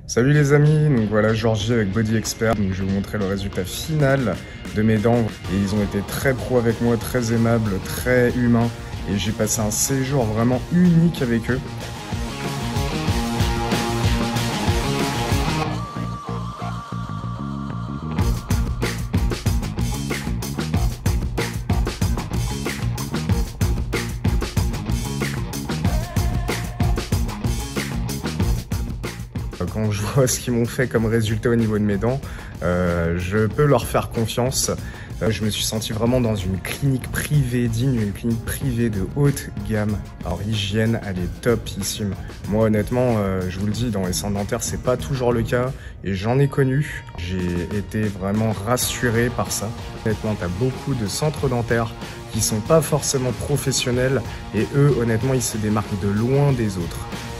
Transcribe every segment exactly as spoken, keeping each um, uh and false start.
Salut les amis, donc voilà Georgie avec Body Expert, donc je vais vous montrer le résultat final de mes dents et ils ont été très pro avec moi, très aimables, très humains et j'ai passé un séjour vraiment unique avec eux. Quand je vois ce qu'ils m'ont fait comme résultat au niveau de mes dents, euh, je peux leur faire confiance. Euh, je me suis senti vraiment dans une clinique privée, digne d'une clinique privée de haute gamme. Alors hygiène, elle est topissime. Moi honnêtement, euh, je vous le dis, dans les centres dentaires, c'est pas toujours le cas et j'en ai connu. J'ai été vraiment rassuré par ça. Honnêtement, t'as beaucoup de centres dentaires qui sont pas forcément professionnels et eux, honnêtement, ils se démarquent de loin des autres.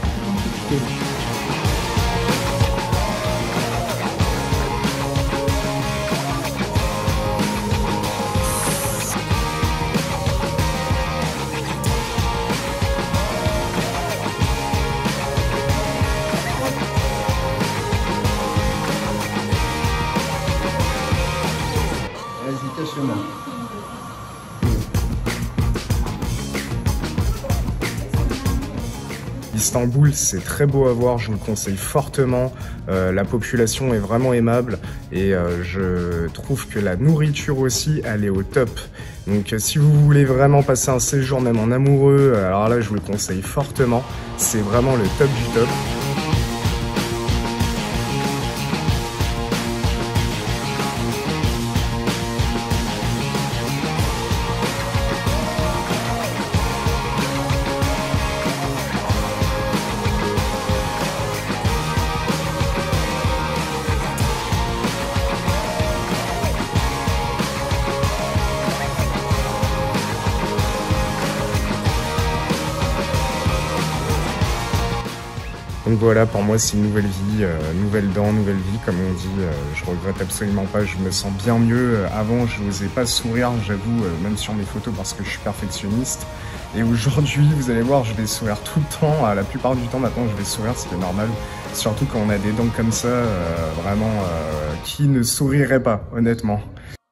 Istanbul, c'est très beau à voir, je vous le conseille fortement. Euh, la population est vraiment aimable et euh, je trouve que la nourriture aussi, elle est au top. Donc euh, si vous voulez vraiment passer un séjour même en amoureux, alors là je vous le conseille fortement. C'est vraiment le top du top. Donc voilà, pour moi c'est une nouvelle vie, euh, nouvelle dent, nouvelle vie comme on dit. Euh, je regrette absolument pas, je me sens bien mieux. Avant je n'osais pas sourire, j'avoue, euh, même sur mes photos parce que je suis perfectionniste. Et aujourd'hui, vous allez voir, je vais sourire tout le temps. La plupart du temps maintenant je vais sourire, c'est normal. Surtout quand on a des dents comme ça, euh, vraiment, euh, qui ne sourirait pas, honnêtement.